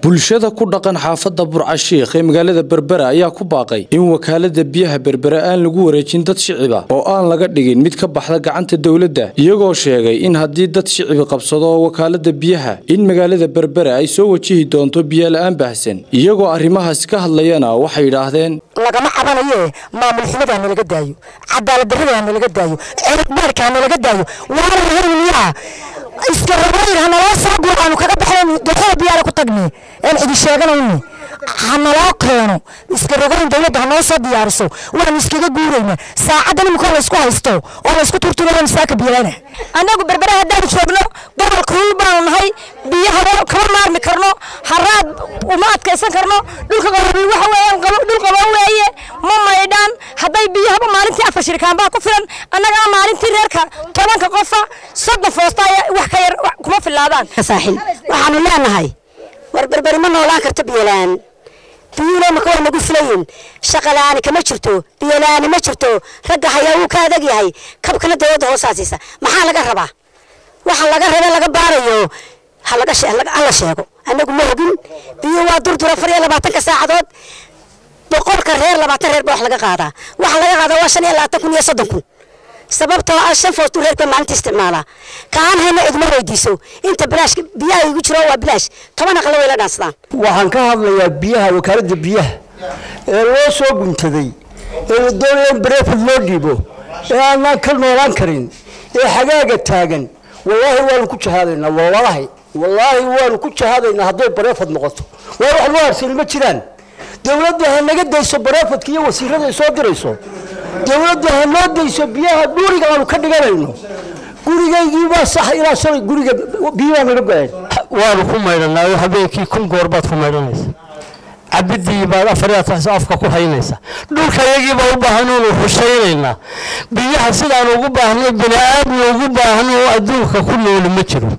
bulshada ku dhaqan xaafadda Burcashiikh ee magaalada Berbera ayaa ku baaqay in wakaalada biyaha Berbera aan lagu wareejin dad shicib ah oo aan laga dhigin mid ka baxda gacanta dawladda iyagoo sheegay in haddii dad shicib qabsado wakaalada biyaha in magaalada Berbera ay soo wajihi doonto biyo la'aan baahsan iyagoo arrimahaas ka hadlayana waxay yiraahdeen lagama cabanayo maamul xumada laga daayo cadaalad darrada laga daayo cirib barka laga daayo waana horniyaa iska rabayna nala soo go'aanu kaga baxeen dadka biyaha ku tagnay in cidi sheeganayni hanala keeno iska rabayn dawladda noo soo diyaariso waan iskaga guurayna saacadan ma kala isku haysto oo la isku turturaan saaka biyana anagu Berbera hadaan joogno gobol kulul baan nahay biyaha kama maarmi karno haraad uma adkaysan karno dhulka gobol waxa weeyaan dhul qabo weeye ma maydaan haday biyaha maalintii afar shirkaan baa ku filan anaga maalintii reerka tobanka qofa saddex foosta wax ka yar kuma filaadaan saaxil waxaanu leenahay war Berbera ma noolaan karto biyalaan biyuuna ma kala nagu filayn shaqalaani kama jirto biyalaani ma jirto ragga hayaa uu ka adag yahay kabkana dawladda hoosaasisa maxaa laga rabaa waxa laga rabaa laga baarayo halaga sheego anagu ma hogin biyo waa durdura 24 saacadood boqolka reer 20 reer wax laga qaadaa waxa laga qaadaa waa 25 iyo 30 sababtoo ah shan foostu reerka maalinta isticmaala kaan hayna idma weydiiso inta bilaash biyaha ugu jiro waa bilaash 10 aqal way la dhaansadaan waxaan ka hadlayaa biyaha wakaalada biyaha ee loo soo guntaday ee doonayaan bareefad loo dhiibo ee aan ka noolaan karin ee xagaaga taagan wallahi waan ku jahadaynaa wallahi waan ku jahadaynaa haday bareefad noqoto waa wax loo arsin ma jiraan dawladda naga dayso bareefadka iyo wasiirada soo dirayso dawladda noo dayso biyaha guriga aanu ka dhiganayno gurigaygii waa sax ilaa shalay guriga biyaha naga go'ay waanu ku maydhanaa habeenkii kun goor baad ku maydhanaysaa cabidii baad afka ku haynaysa dhulka yagii baa u baahan inuu xusheynayna biyaha sidaan ugu baahnay bini'aadmi ugu baahan oo adduunka ku nool ma jiro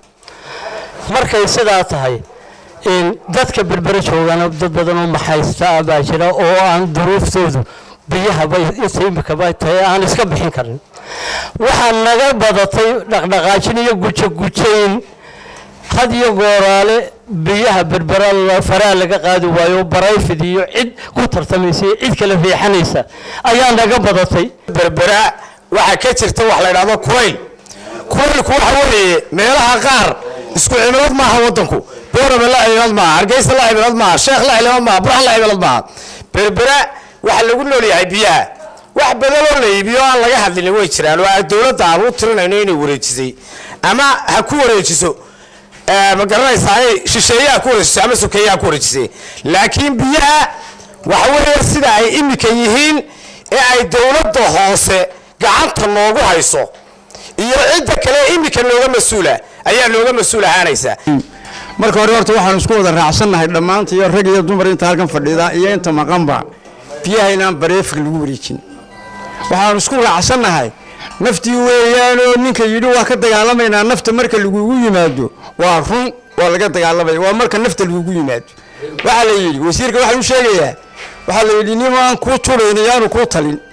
markay sidaa tahay in dadka Berbera joogaan dad badan oo maxaysta baa jira oo aan duruuftoodu biyaha bay imika bay tahay aan iska bixin karin waxaan naga badatay dhaqdhaqaajin iyo gujayn had iyo gooraale biyaha Berbera la faraa laga qaadi waayo barayfid iyo cid ku tartamaysay cid kala fiixanaysa ayaa naga badatay Berbera waxa ka jirta wax la yiraahdo kuleylku waxa weeye meelaha qaar isku cimilad ma aha wadanku boorama la cimilad ma Hargeysa la cimilad ma Sheekh la cimilad ma Burhan la cimilad ma Berbera waxa lagu noolyahay biyaha wax badan oo la iibiyo aan laga hadlin way jiraan waa dawladda aad u tirinayno inay wareejisay ama ha ku wareejiso ma garanaysaa shisheeyaha ku wareejisay ama sokeeyaha ku wareejisay laakiin biyaha waxa weeye sida ay imika yihiin ee ay dawladda hoose gacanta loogu hayso iyo cidda kale imika looga masuula ayaa looga masuulaanaysa marka hore horta waxaan isku wada raacsanahay dhamaantii iyo rag iyo dumar inta halkan fadhida iyo inta maqanba biyaha inaan bareef lagu wareejin waxaan isku raacsanahay naftii weeyaan oo ninka yidhi waa ka dagaalamayna nafta marka lagu yimaado waa run waa laga dagaalamay waa marka nafta lagu yimaado waxa la yidhi wasiirka waxa uu sheegayaa waxa la yidhi nimaan ku tuureynayaan ku talin